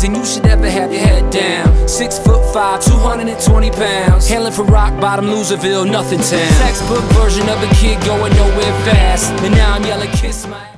reason you should ever have your head down. 6'5", 220 pounds, hailing from rock bottom, Loserville, nothing town. Textbook version of a kid going nowhere fast, and now I'm yelling, kiss my